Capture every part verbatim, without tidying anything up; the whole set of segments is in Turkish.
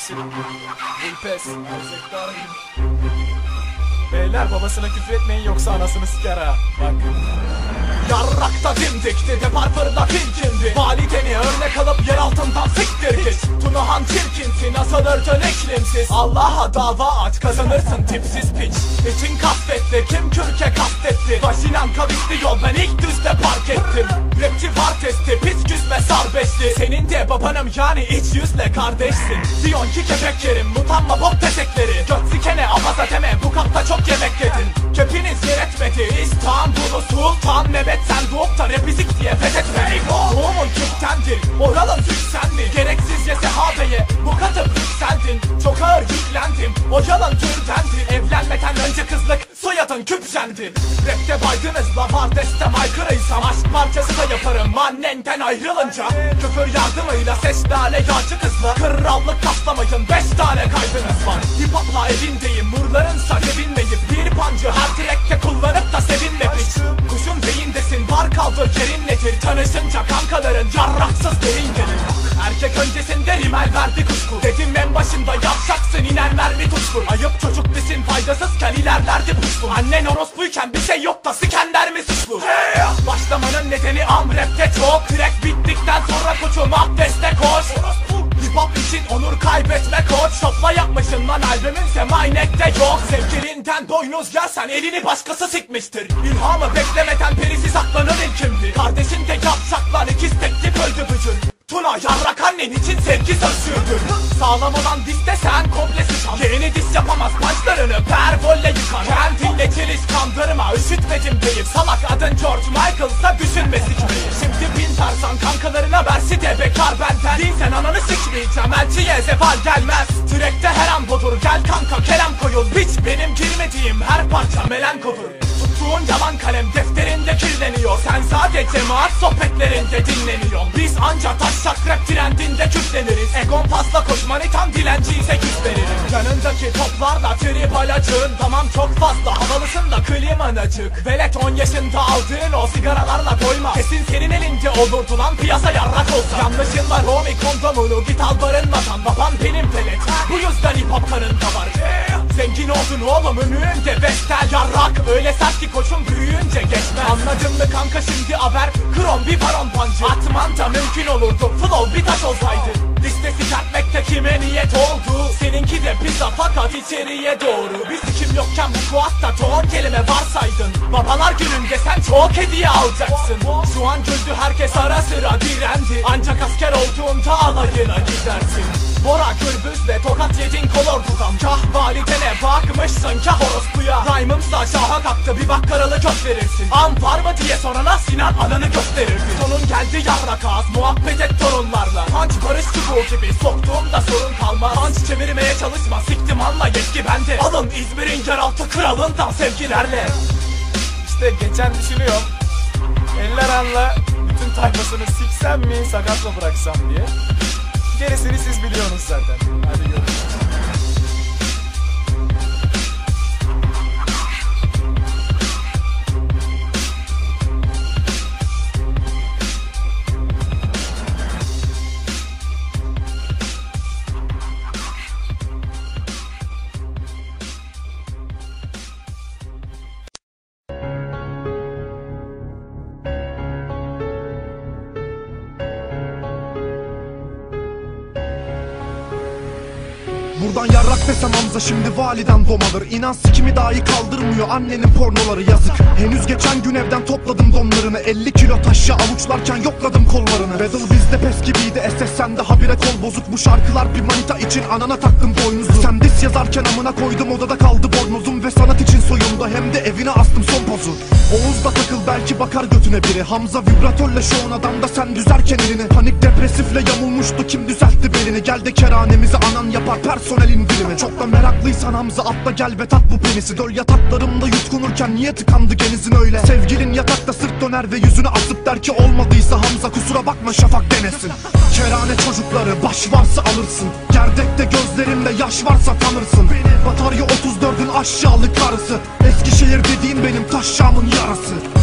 Pepsi, Vulpes, beyler babasına küfür etmeyin yoksa anasını siker ha. Bak. Yarrakta dimdikti, depar fırda filkindi. Valideni örnek alıp yer altından siktir git. Tunahan çirkinsin, asılırdın iklimsiz. Allah'a dava aç, kazanırsın tipsiz piç. İçin kasvetli, kim kürke kastetti. Vasinan kavisli yol, ben ilk düzde park ettim. Rapçi var testi, pis küsme sarbeşli. Senin de babanım yani iç yüzle kardeşsin. Diyon ki kepek yerim, mutanma bok tetekleri. Göt sikene abaza deme, bu kapta çok yemek yedin. Kepiniz yer etmedi, İstanbul'u sultan Mehmet. Sen doğup da repizik diye fethetmedin. Doğumun Türk'tendir, oralın Türk sen mi? Gereksizce sehabeye bu katı yükseldin. Çok ağır yüklendim, o yalan türdendir. Evlenmeden önce kızlık, soyadın küpsendi. Rapte baydınızla var destem aykırıysam aşk parçası da yaparım annenden ayrılınca. Küfür yardımıyla ses lale yağcı kızla krallık kaslamayın, beş tane kaybınız var. Hip hopla evindeyim, murlarınsa sevinmeyip bir pancı her direkte kullanıp da sevinme piç. Kuşun beyindesin, var kaldı yerin nedir? Tanışınca kankaların yarraksız derin gelir. Erkek öncesinde rimel verdi kuşku. Dedim en başında yavşaksın, iner mermi tutkur. Ayıp çocuk misin, faydasızken ilerlerdi puşlu. Annen orospuyken bir şey yok da sikender mi suçlu? Hey! Başlamanın nedeni am rapte çok. Crack bittikten sonra koçum abdeste koş. Hip hop için onur kaybetme koç. Şopla yapmışsın lan albümünse Mynek'te yok. Sevgilinden boynuz yersen elini başkası sikmiştir. İlhamı beklemeden perisi saklanır ilkimdi. Kardeşin de yapacaklar ikiz teklif öldü bücür. Tuna yarrak annen için sevgi sözcüğüdür. Sağlam olan diste sen komple sıçan. Yeğeni diş yapamaz pançlarını per volle yıkan. Kendinle çeliş kandırma, üşütmedim deyip. Salak adın George Michael'sa düşünme sikmeyi. Şimdi bin tarsan kankalarına versi de bekar benden. Değilsen ananı sikmeyeceğim, elçiye zeval gelmez. Türekte her an budur, gel kanka kelam koyul. Biç benim girmediğim her parça melankodur. Tuttuğun yalan kalem defterinde kirleniyor. Sen sadece maat sohbetlerinde dinleniyorsun. Biz anca taşak rap trendinde küfleniriz. Egon fazla koş manitan dilenciyse küs veririm. Yanındaki toplarla trip alacığın. Tamam çok fazla havalısın da kliman açık. Velet on yaşında aldığın o sigaralarla doyma. Kesin senin elinde olurdu lan piyasa yarrak olsa. Yanlışınla Romy kondomunu git al barınmadan. Baban benim velet, bu yüzden hip hop kanında var. Zengin oldun oğlum önünde vestel yarrak. Öyle sert ki koçum büyüyünce geçmez. Anladın mı kanka şimdi haber? Krom bir baron pancı. Atman da mümkün olurdu, flow bir taş olsaydı. Listesi kertmekte kime niyet oldu? Seninki de pizza fakat içeriye doğru. Bir sikim yokken bu kuatta ton kelime varsaydın. Babalar gününde sen çok hediye alacaksın. Şu an güldü herkes ara sıra direndi. Ancak asker olduğunda alayına gidersin. Bora gürbüzle tokat yedin kolordudan. Kah validene bakmışsın kah orospuya. Rhyme'ımsa şaha kalktı bir bak karalı göz verirsin. An var mı diye sorana Sinan ananı gösterirdi. Sonun geldi yarrak ağız muhabbet et torunlarla. Punch barış çubuğu gibi soktuğumda sorun kalmaz. Punch çevirmeye çalışma siktim anla yetki bende. Alın İzmir'in yeraltı kralından sevgilerle. İşte geçen düşünüyorum. Eller anla bütün tayfasını siksem mi sakat mı bıraksam diye. Gerisini siz biliyorsunuz zaten. Hadi görüşürüz. Buradan yarrak desem Hamza şimdi validen domalır. İnan sikimi dahi kaldırmıyor annenin pornoları yazık. Henüz geçen gün evden topladım donlarını. elli kilo taşı avuçlarken yokladım kollarını. Battle bizde pes gibiydi, S S sende habire kol bozuk. Bu şarkılar bir manita için anana taktım boynuzu. Sen dis yazarken amına koydum odada kaldı bornozum. Ve sanat için soyunda hem de evine astım son pozu. Oğuz'da takıl belki bakar götüne biri. Hamza vibratörle şovun adamda sen düzerken elini. Panik depresifle yamulmuştu kim düzeltti belini. Gel de kerhanemizi anan yapar personelin dilimi. Çok da meraklıysan Hamza atla gel ve tat bu penisi. Döl yataklarımda yutkunurken niye tıkandı genizin öyle. Sevgilin yatakta sırt döner ve yüzünü asıp der ki olmadıysa Hamza kusura bakma şafak denesin. Kerane çocukları baş varsa alırsın. Gerdekte gözlerimde yaş varsa tanırsın. Batarya otuz dördün aşağılık karısı. Eskişehir dediğin benim taşşamın yarası.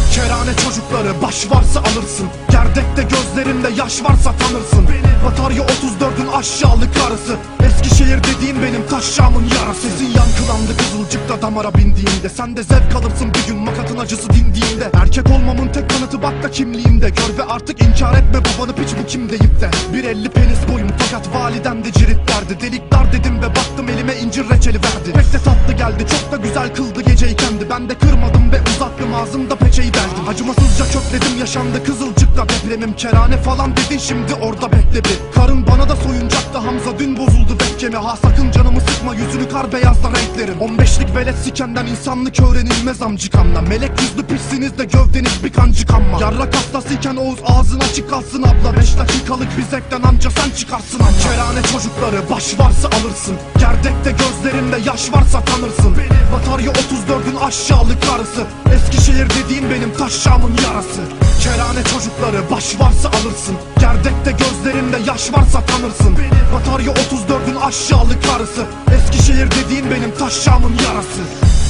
Kerane çocukları, baş varsa alırsın. Gerdekte gözlerinde yaş varsa tanırsın. Batarya otuz dördün aşağılık karısı. Eskişehir dediğim benim taşşağımın yarası. Sesin yankılandı Kızılcık'ta damara bindiğinde. Sen de zevk alırsın bir gün makatın acısı dindiğinde. Erkek olmamın tek kanıtı bak da kimliğimde. Gör ve artık inkar etme babanı, piç bu kim deyip de. Bir elli penis boyum fakat validem de cirit derdi. Delik dar dedim ve baktım elime incir reçeli verdi. Pek de tatlı geldi, çok da güzel kıldı geceykendi. Ben de kırmadım ve uzattım ağzımda peçeyi deldim. Acımasızca kökledim yaşandı Kızılcık'ta depremim. Kerane falan dedin şimdi orada bekle bir. Karın bana da soyuncaktı Hamza, dün bozuldu bekkemi. Ha sakın canımı sıkma, yüzünü kar beyazla renklerim. on beşlik velet sikenden insanlık öğrenilmez amcıkamdan. Melek yüzlü piçsiniz de gövdeniz bir kancık amma. Yarrak hastasıyken Oğuz ağzın açık kalsın abla. Beş dakikalık bir zevkten anca sen çıkarsın anca. Kerane çocukları, baş varsa alırsın. Gerdekte gözlerinde yaş varsa tanırsın. Batarya otuz dördün aşağılık karısı. Eskişehir dediğim benim taşşağımın yarası. Kerane çocukları, baş varsa alırsın. Gerdekte gözlerinde yaş varsa tanırsın. Batarya otuz dördün aşağılık karısı. Eskişehir dediğim benim taşşağımın yarası.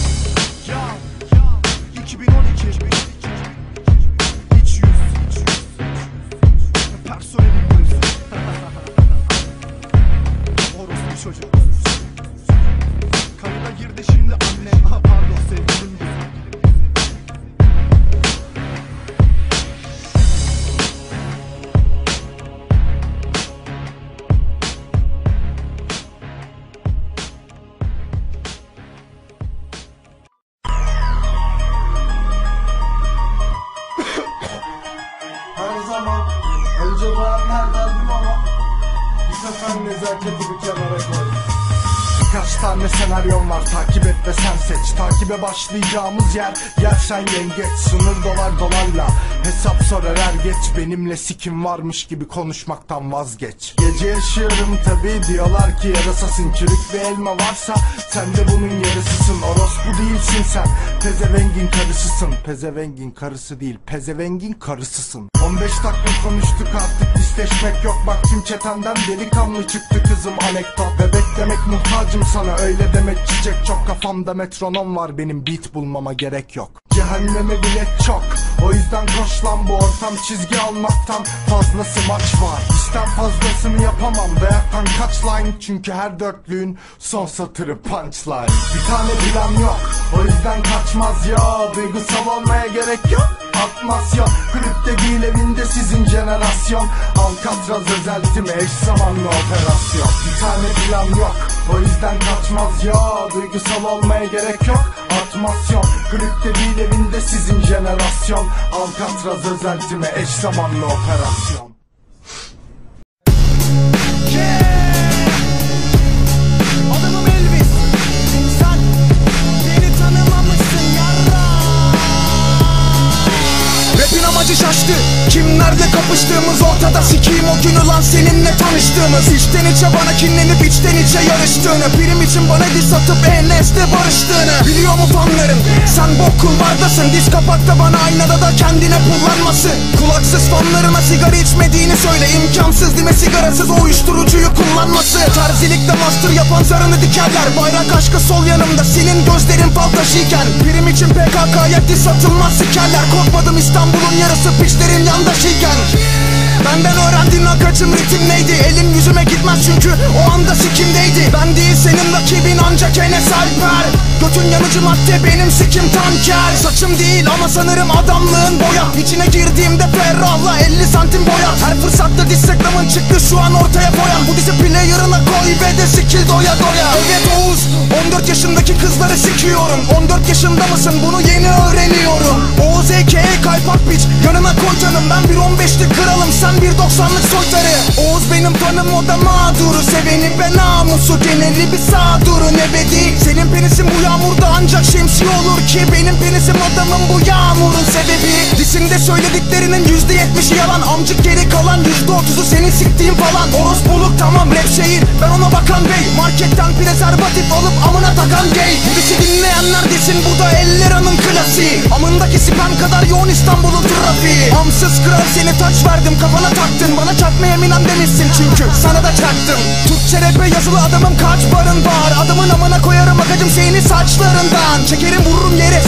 iki bin on iki İç yüz personelim orospu çocuk. Kayıda girdi şimdi annem. Aha pardon sevgilim. Her zaman önce bayanlar derdim ama bu sefer nezaketi bir kenara koy. Birkaç tane senaryon var, takip et ve sen seç. Takibe başlayacağımız yer yersen yengeç. Sınır dolar dolarla hesap sorar er geç. Benimle sikim varmış gibi konuşmaktan vazgeç. Gece yaşıyorum tabi, diyorlar ki yarasasın. Çürük bir elma varsa sen de bunun yarısısın. Orospu değilsin sen, pezevengin karısısın. Pezevengin karısı değil, pezevengin karısısın. on beş dakika konuştuk artık disleşmek yok. Bak kim çetenden delikanlı çıktı kızım anekdot. Bebek demek muhtacım sana, öyle demek çiçek çok. Kafamda metronom var benim, beat bulmama gerek yok. Cehenneme bilet çok, o yüzden koş lan, bu ortam çizgi almaktan fazlası maç var. İşten fazlasını yapamam, dayaktan kaç line. Çünkü her dörtlüğün son satırı punchline. Bir tane plan yok, o yüzden kaçmaz ya. Duygusal olmaya gerek yok, atmasyon. Klipte değil evinde sizin jenerasyon. Alcatraz özeltimi eş zamanlı operasyon. Bir tane plan yok, o yüzden kaçmaz ya. Duygusal olmaya gerek yok, atmasyon. Klipte değil evinde sizin jenerasyon. Alcatraz özeltimi eş zamanlı operasyon. Adamım Elvis, sen beni tanımamışsın yarra. Rap'in amacı şaştı, kimlerle kapıştığımız ortada. Sikiyim o günü lan seninle tanıştığımız. İçten içe bana kinlenip içten içe yarıştığını. Birim için bana diss atıp Enes'le barıştığını. Biliyor mu fanların, sen bok kulvardasın. Diz kapakta bana aynada da kendine kullanması. Kulaksız fanlarına sigara içmediğini söyle. İmkansız değil mi sigarasız o uyuşturucuyu kullanması. Terzilikte master yapan zarını dikerler. Bayrak aşkı sol yanımda, senin gözlerin fal taşıyken. Birim için P K K'ya diss atılmaz sikerler. Korkmadım İstanbul'un yarısı piçlerin yandaşıyken. Benden öğrendiğin akaçım ritim neydi? Elim yüzüme gitmez çünkü o anda sikimdeydi. Ben değil senin rakibin ancak Enes Alper. Götün yanıcı madde benim sikim tanker. Saçım değil ama sanırım adamlığın boya. İçine girdiğimde ferrahla elli santim boya. Her fırsatta diss reklamın çıktı şu an ortaya koyan. Bu dizi player'ına koy ve de sikil doya doya. Evet Oğuz, on dört yaşındaki kızları sikiyorum. on dört yaşında mısın bunu yeni öğreniyorum. Oğuz a k a kaypak piç, yanına koy canım. Ben bir on beşlik kralım, sen bir doksanlık soytarı. Oğuz benim fanım, o da mağduru. Seveni ve namusu, geneli bir sağdurun ebedi. Senin penisin bu yağmurda ancak şemsiye olur ki. Benim penisim adamım bu yağmurun sebebi. Disinde söylediklerinin yüzde yetmişi yalan. Amcık geri kalan yüzde otuzu senin siktiğin falan. Orospuluk tamam rap şehir, ben ona bakan bey. Marketten prezervatif alıp amına takan gay. Bu dişi dinleyenler desin bu da elleranın klasiği. Amındaki sperm kadar yoğun İstanbul'un trafiği. Amsız kral seni taç verdim, kafana taktın. Bana çakmaya minan demişsin çünkü sana da çaktım. Türkçe rap'e yazılı adamım kaç barın var. Adamın amına koyarım akacım seni saçlarından. Çekerim vururum yere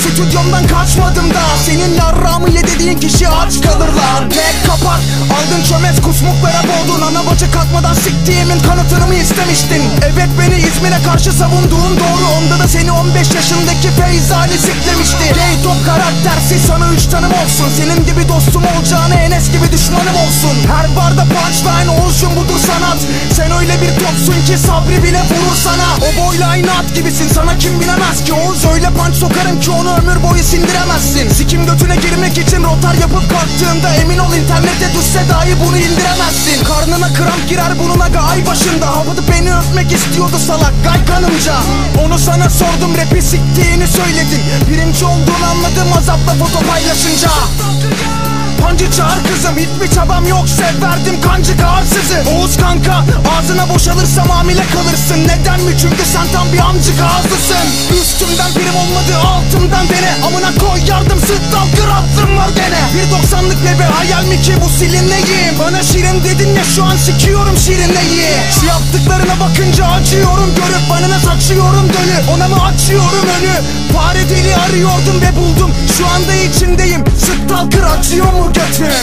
stüdyomdan kaçmadım da. Senin yarrağımı ye dediğin kişi aç kalır lan. Tek kapar aldın çömez kusmuklara boğdun. Ana bacı kalkmadan siktiğimin kanıtını mı istemiştin? Evet beni İzmir'e karşı savunduğun doğru. Onda da seni on beş yaşındaki Feyzali siklemişti. Gay top karaktersiz sana üç tanım olsun. Senin gibi dostum olacağına Enes gibi düşmanım olsun. Her barda punchline olsun budur sanat. Sen öyle bir topsun ki Sabri bile vurur sana. O boyla aynı at gibisin sana kim bilemez ki. Oğuz öyle punch sokarım ki onu ömür boyu sindiremezsin. Sikim götüne girmek için rotar yapıp kalktığında emin ol internette düşse dahi bunu indiremezsin. Karnına kramp girer bunun aga ay başında. Havada beni öpmek istiyordu salak gay kanımca. Onu sana sordum rapi siktiğini söyledin. Birinci olduğunu anladım azapla foto paylaşınca. Pancı çağır kızım hiçbir çabam yok severdim kancık ağırsızı. Oğuz kanka ağzına boşalırsam hamile kalırsın. Neden mi? Çünkü sen tam bir amcık ağızlısın. Üstümden birim olmadı altımdan dene. Amına koy yardım sırt dalgır attım var gene. Bir doksanlık bebe hayal mi ki bu silinleyim? Bana şirin dedin ya şu an sikiyorum şirinleyi. Şu yaptıklarına bakınca acıyorum görüp bana saçıyorum dönü. Ona mı açıyorum önü? Fare deli arıyordum ve buldum. Şu anda içindeyim sırt dalgır acıyor mu götün?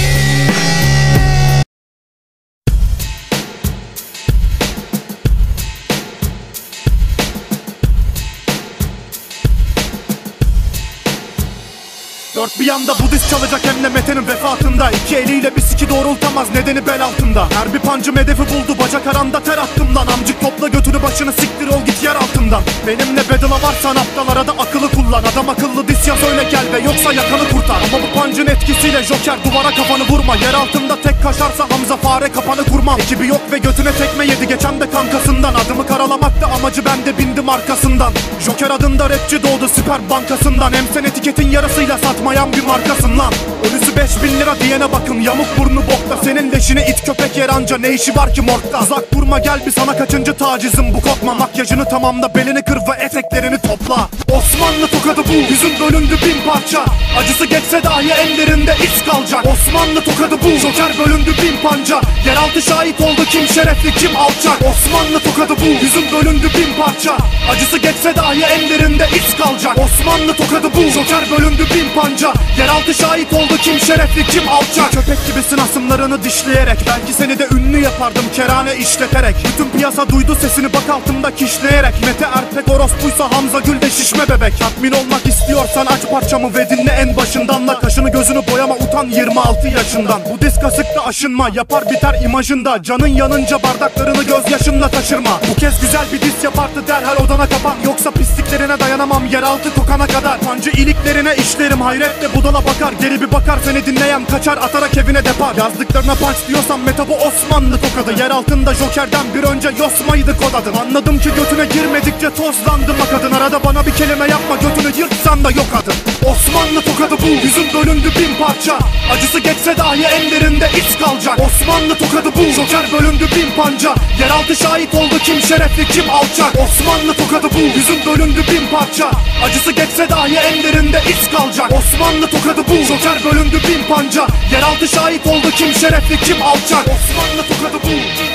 Dört bir yanda Budist çalacak hem de Mete'nin vefatında. İki eliyle bir siki doğrultamaz nedeni bel altında. Her bir pancım hedefi buldu bacak aranda ter attım lan. Amcık topla götünü başını siktir ol git yer altından. Benimle battle'a varsan aptalara da akıllı kullan. Adam akıllı dis ya söyle gel ve yoksa yakanı kurtar. Ama bu pancın etkisiyle Joker duvara kafanı vurma. Yer altında tek kaşarsa Hamza fare kapanı kurmam. Ekibi yok ve götüne tekme yedi geçen de kankasından. Adımı karalamakta amacı ben de bindim arkasından. Joker adında rapçi doğdu Süper Bankası'ndan. Hem sen etiketin yarısıyla satma bir markasın lan. Ölüsü beş bin lira diyene bakın yamuk burnu bokta. Senin leşini it köpek yer anca ne işi var ki morgda. Uzak durma gel bir sana kaçıncı tacizim bu korkma. Makyajını tamamla belini kır ve eteklerini topla. Osmanlı tokadı bu yüzün bölündü bin parça. Acısı geçse dahi ellerinde iz kalacak. Osmanlı tokadı bu Joker bölündü bin panca. Yeraltı şahit oldu kim şerefli kim alçak. Osmanlı tokadı bu yüzün bölündü bin parça. Acısı geçse dahi ellerinde iz kalacak. Osmanlı tokadı bu Joker bölündü bin panca. Yeraltı şahit oldu kim şerefli kim alçak. Köpek gibisin asımlarını dişleyerek. Belki seni de ünlü yapardım kerane işleterek. Bütün piyasa duydu sesini bak altımda kişneyerek. Mete Erpek orospuysa Hamza Gül de şişme bebek. Tatmin olmak istiyorsan aç parçamı ve dinle en başından da. Kaşını gözünü boyama utan yirmi altı yaşından. Bu disk asıkta aşınma yapar biter imajında. Canın yanınca bardaklarını gözyaşınla taşırma. Bu kez güzel bir diss yapardı derhal odana kapan. Yoksa pisliklerine dayanamam yeraltı kokana kadar. Pancı iliklerine işlerim hayretle budala bakar. Geri bir bakar seni dinleyen kaçar atarak evine depar. Yazdıklarına punch diyorsan Meta bu Osmanlı tokadı. Yer altında Joker'den bir önce Yosma'ydı kod adın. Anladım ki götüne girmedikçe tozlandım akadın. Arada bana bir kelime yapma götünü yırtsan da yok adın. Osmanlı tokadı bu yüzün bölündü bin parça. Acısı geçse dahi ellerinde iz kalacak. Osmanlı tokadı bu Joker bölündü bin panca. Yeraltı şahit oldu kim şerefli kim alçak. Osmanlı tokadı bu yüzün bölündü bin parça. Acısı geçse dahi ellerinde iz kalacak. Osmanlı tokadı bu Joker bölündü bin panca. Yeraltı şahit oldu kim şerefli kim alçak. Osmanlı tokadı bu.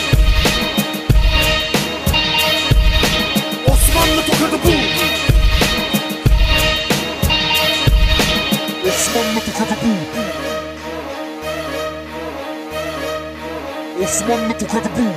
Osmanlı tokadı bu. Osmanlı tokadı bu. Osmanlı tokadı bu.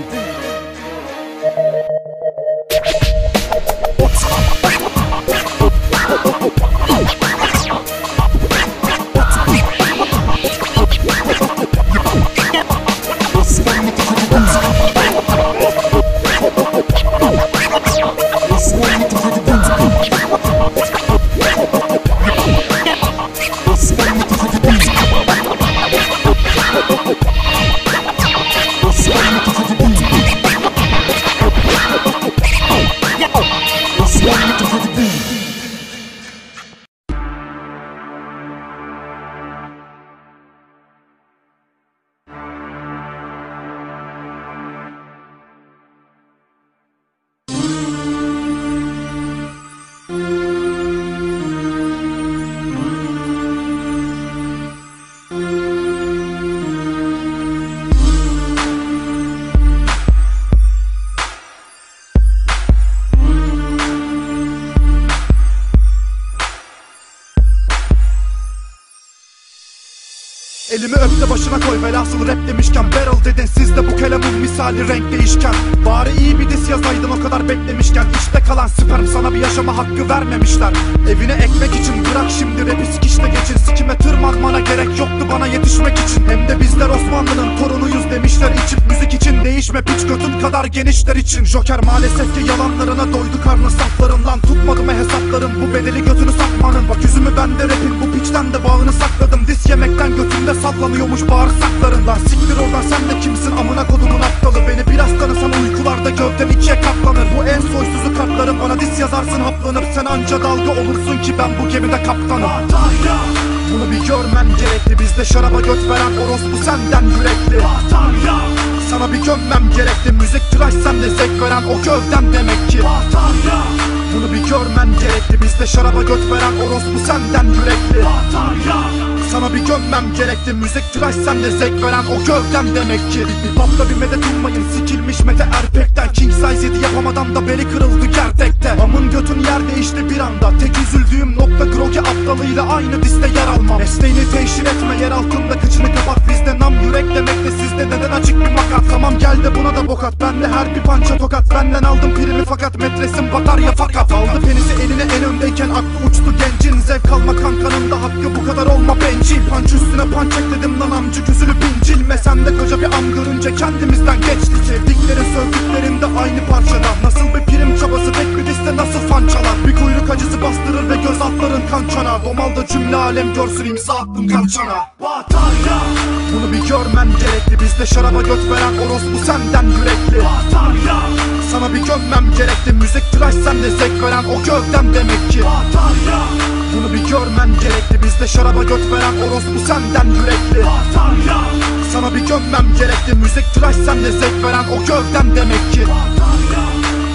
Elimi öp de başına koy, velhasıl rap demişken barrel dedin, siz de bu kelamın misali renk değişken. Bari iyi bir diss yazaydın o kadar beklemişken. İşte kalan sperm sana bir yaşama hakkı vermemişler. Evine ekmek için bırak şimdi rapi, sikişte geçin. Sikime tırmanmana gerek yoktu bana yetişmek için. Hem de bizler Osmanlı'nın torunuyuz demişler, içip müzik için değişme piç götün kadar genişler için. Joker maalesef ki yalanlarına doydu karnı saflarından. Tutmadı mı hesaplarım bu bedeli götünü satmanın. Bak yüzümü ben de rapin bu piçten de bağını sakladım. Dis yemekten götümde sallanıyormuş bağırsaklarından. Siktir oradan, sen de kimsin amına kodumun aptalı. Beni biraz tanısan uykularda gövden ikiye katlanır. Bu en soysuzu kartlarım, bana dis yazarsın haplanıp. Sen anca dalga olursun ki ben bu gemide kaptanım. Bunu bir görmen gerekli, bizde şaraba göt veren orospu senden yürekli. Sana bir gömmem gerekli, müzik tıraş sende zevk veren o gövden demek ki. Bunu bir görmen gerekli, bizde şaraba göt veren orospu senden yürekli. Sana bir gömmem gerekli, müzik tıraş sende zevk veren o gövdem demek ki. Bir papla bir medet ummayın, sikilmiş Mete Erpek'ten. King size yedi yapamadan da beli kırıldı gerdekte. Amın götün yer değişti bir anda. Tek üzüldüğüm nokta Grogi aptalıyla aynı diste yer almam. Mesleğini teşhir etme, yer altında kıçını kapat. Bizde nam yürek demekte, sizde neden açık bir makat. Tamam gel de buna da bokat, bende her bir pança tokat. Benden aldım primi fakat metresim batarya fakat. Aldı penisi eline en öndeyken aklı uçtu gencin. Zevk alma kankanın da hakkı bu kadar olma bencil. Panç üstüne panç ekledim lan amcık üzülüp incilme. Sen de koca bir am görünce kendimizden geçti. Sevdiklerin sövdüklerin de aynı parçada. Nasıl bir prim çabası tek bir diste nasıl fan çalar. Bir kuyruk acısı bastırır ve göz altların kan çana. Domalda cümle alem görsün imza attım kalçana. Batarya. Bunu bir görmen gerekli, bizde şaraba göt veren orospu senden yürekli. Batarya. Sana bir gömmem gerekli, müzik tıraş sende zevk veren o gövdem demek ki. Batarya. Bunu bir görmen gerekli, bizde şaraba göt veren orospu senden yürekli. Batarya. Sana bir gömmem gerekli, müzik tıraş sende zevk veren o gövdem demek ki. Batarya.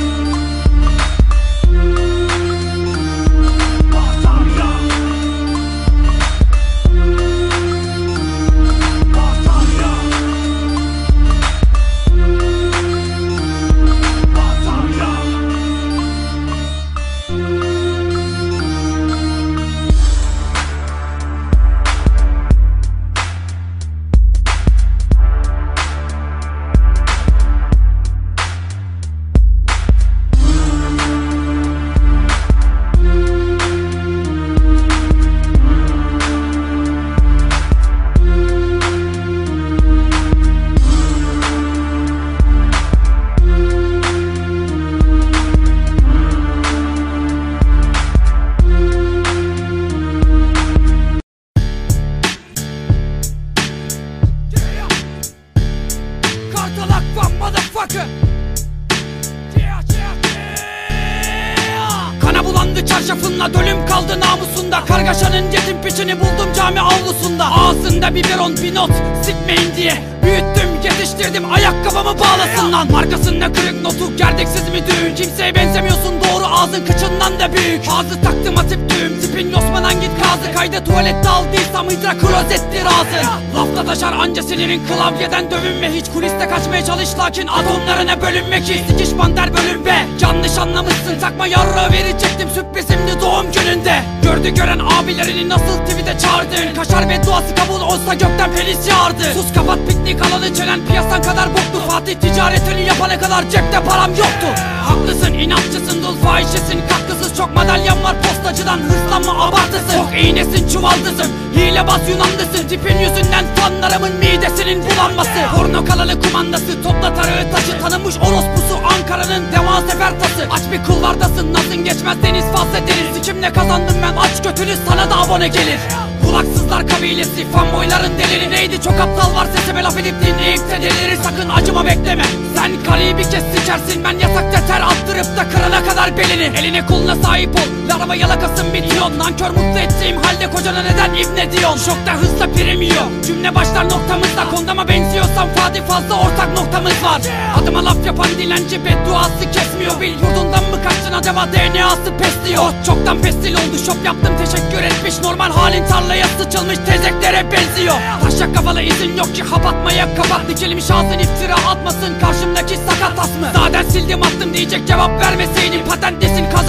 Kana bulandı çarşafınla, dölüm kaldı namusunda. Kargaşanın yetim piçini buldum cami avlusunda. Ağzında biberon bir not, sikmeyin diye büyüttüm yetiştirdim, ayakkabımı bağlasın lan. Markasında kırık notu, gerdeksiz mi düğün? Kimseye benzemiyorsun doğru, ağzın kıçından da büyük. Ağzı taktım atip düğüm, tipin Osman'dan git kazı. Kayda tuvalette aldıysam hidra klozettir ağzı. Lafla taşar anca sinirin, klavyeden dövünme. Hiç kuliste kaçmaya çalış lakin atomlarına bölünme ki. Sikiş banter bölünme, yanlış anlamışsın. Takma yarrağı verecektim sürprizimdi doğum gününde. Gördü gören abilerini nasıl tweet'e çağırdın. Kaşar ve duası kabul olsa gökten penis yağardı. Sus kapat piknik alanı, çenen piyasan kadar boktu. Fatih ticaretini yapana kadar cepte param yoktu. Haklısın, inatçısın, dul fahişesin, katkısız çok madalyan var postacıdan. Hırslanma abartısın, çok iğnesin, çuvaldızın, hilebaz Yunanlısın. Tipin yüzünden fanlarımın midesinin bulanması. Porno kanalı kumandası, topla tarağı taşı. Tanınmış orospusu Ankara'nın deva sefer tası. Aç bir kulvardasın, nazın geçmez deniz fazla deniz. Kimle kazandım ben aç götünü, sana da abone gelir. Kulaksızlar kabilesi, fanboyların deliri neydi? Çok aptal var sesime laf edip dinleyip de delirir. Sakın acıma bekleme, sen kaleyi bir kez sikersin. Ben yatakta ter attırıp da kırana kadar belini. Eline koluna sahip ol, larva yalakasın bitiyor. Nankör mutlu ettiğim halde kocana neden ibne diyorsun? Şokta hızla prim yiyor, cümle başlar noktamızda. Kondama benziyorsam Fadi fazla ortak noktamız var. Adıma laf yapan dilenci bedduası kesmiyor. Bil yurdundan mı kaçtın acaba, D N A'sı pesliyor. Çoktan pestil oldu, şop yaptım teşekkür etmiş. Normal halin tarlaya sıçılmış tezeklere benziyor. Taşak kafalı izin yok ki hap atmaya kapat. Dikilmiş ağzın iftira atmasın karşımdaki sakat as mı? Zaten sildim attım diyecek cevap vermeseydin. Patentlisin kazandığın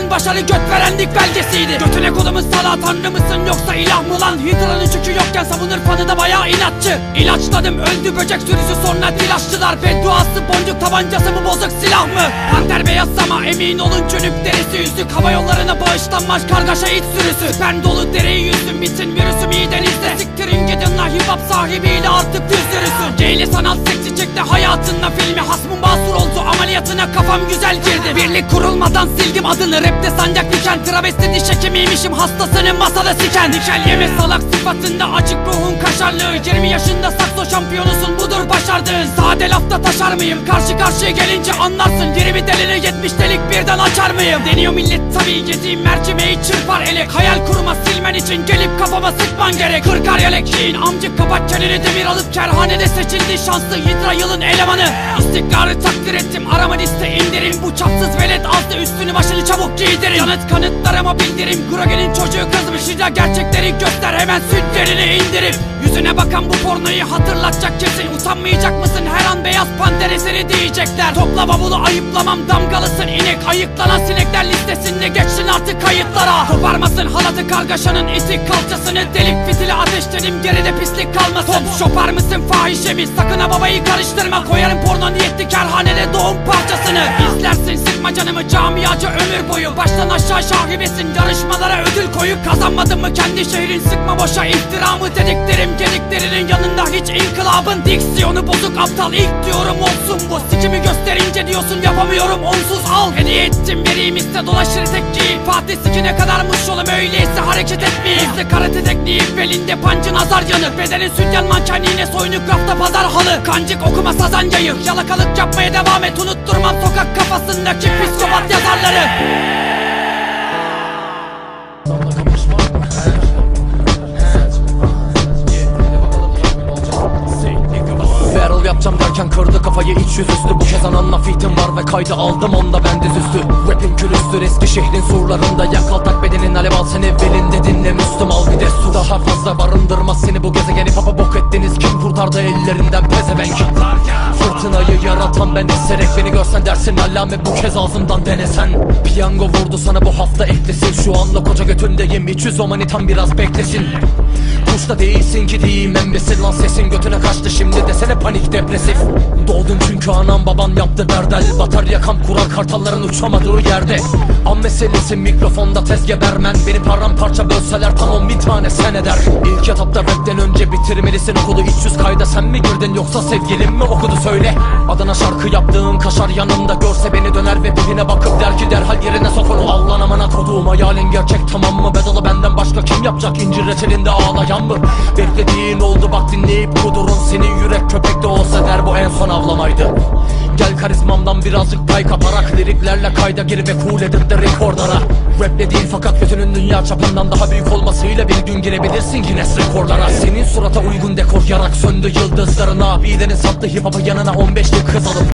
için başarı göt verenlik belgesiydi. Götüne kolumun sala, tanrı mısın yoksa ilah mı lan? Hidra'nın çükü yokken savunur fanı da bayağı inatçı. İlaçladım öldü böcek sürüsü, sonra dilaşçılar. Bedduası boncuk tabancası mı, bozuk silah mı? Panter beyaz ama emin olun çönük derisi yüzük. Hava yollarına bağışlanmaz kargaşa iç sürüsü. Ben dolu dereyi yüzdüm, bitin virüsü midenizde. Siktirin gidin la, hip hop sahibiyle artık düz yürüsün. Geyli sanat seksi çekti hayatınla filmi. Hasmım basur oldu ameliyatına, kafam güzel girdi. Birlik kurulmadan sildim adını, rapte sancak diken. Travesti diş hekimiymişim, hastasını masada siken. Dikel yeme salak sıfatında açık ruhun kaşarlığı. Yirmi yaşında sakso şampiyonusun, budur başardığın. Sade lafta taşar mıyım? Karşı karşıya gelince anlarsın. Yirmi delini yetmiş delik birden açar mıyım? Deniyor millet tabii, yediğim mercimeği çırpar elek. Hayal kurma silmen için gelip kafama sıkman gerek. Kırkar yelek giyin amcık, kapat çeneni demir alıp kerhanede seçildi şanslı Hidra yılın elemanı. İstikrarı takdir ettim, arama liste indirim. Bu çapsız velet azdı, üstünü başını çabuk giydirin. Yanıt kanıtlarıma bildirim, Groge'nin çocuğu kızmış. Hidra gerçekleri göster, hemen sütlerini indirip. Yüzüne bakan bu pornoyu hatırlatacak kesin. Utanmayacak mısın, her an beyaz panter eseri diyecekler. Topla bavulu ayıplamam, damgalısın inek. Ayıklanan sinekler listesinde geçsin artık kayıtlara. Koparmasın halatı kargaşanın iti kalçasını. Delik fitili ateşledim, geride pislik kalmasın. Top şopar mısın fahişemi, sakın ha babayı karıştırma. Koyarım porno niyetli kerhanede doğum parçasını. İzlersin sıkma canımı camiaca ömür boyu. Baştan aşağı şahibesin, yarışmalara ödül koyup. Kazanmadın mı kendi şehrin, sıkma boşa iftiramı. Dediklerim gediklerinin yanında hiç inkılabın. Diksiyonu bozuk aptal, ilk diyorum olsun bu. Sikimi gösterince diyorsun yapamıyorum onsuz, al. Hediye ettim vereyim iste, dolaşır tek giy. Fatih sikine kadarmış yolum, öyleyse hareket etmeyeyim. Hızlı karate tekniği, belinde pancı nazar yanık. Bedenin sütyen mankenliğine soyunuk, rafta pazar halı. Kancık okuma sazancayı, yalakalık yapmaya devam et. Unutturmam sokak kafasındaki psikopat yazarları. Battle yapacağım derken kırdı kafayı iç yüzüstü. Bu kez ananla fitim var ve kaydı aldım onda ben dizüstü. Rapin külüstü eski şehrin surlarında. Yak altak bedenin alev al, sen evvelinde dinle Müslüm, al bir de su. Daha fazla barındırmaz seni bu gezegeni, papa bok ettiniz. Kim kurtardı ellerinden pezevenk? Fırtınayı yaratan ben eserek, beni görsen dersin allame, bu kez ağzımdan denesen. Piyango vurdu sana bu hafta eklesin. Şu anla koca götündeyim, iç yüz o manitam biraz beklesin. Kuşta değilsin ki diyeyim embesil, lan sesin götüne kaçtı şimdi desene panik depresif. Doğdun çünkü anam baban yaptı derdel. Batarya kamp kurar kartalların uçamadığı yerde. An meselesi mikrofonda tez gebermen. Beni paramparça bölseler tam on bin tane sen eder. İlk etapta rapten önce bitirmelisin okulu. İç yüz kayda sen mi girdin yoksa sevgilin mi okudu söyle. Adana şarkı yaptığın kaşar yanımda, görse beni döner ve birine bakıp der ki derhal yerine sok onu. Allah'ın amına koduğum hayalin gerçek tamam mı? Bedalı benden başka kim yapacak, incir reçelinde ağlayan mı? Beklediğin oldu bak, dinleyip kudurun. Senin yürek köpekte olsa der bu en son avlamaydı. Gel karizmamdan birazcık pay kaparak, liriklerle kayda gir ve cool edip de rekordlara. Rap'le değil fakat götünün dünya çapından daha büyük olmasıyla bir gün girebilirsin Guinness rekorlara. Senin surata uygun dekor yarak söndü yıldızların, abilerin sattı hip hop'ı yanına on beşlik kız alıp.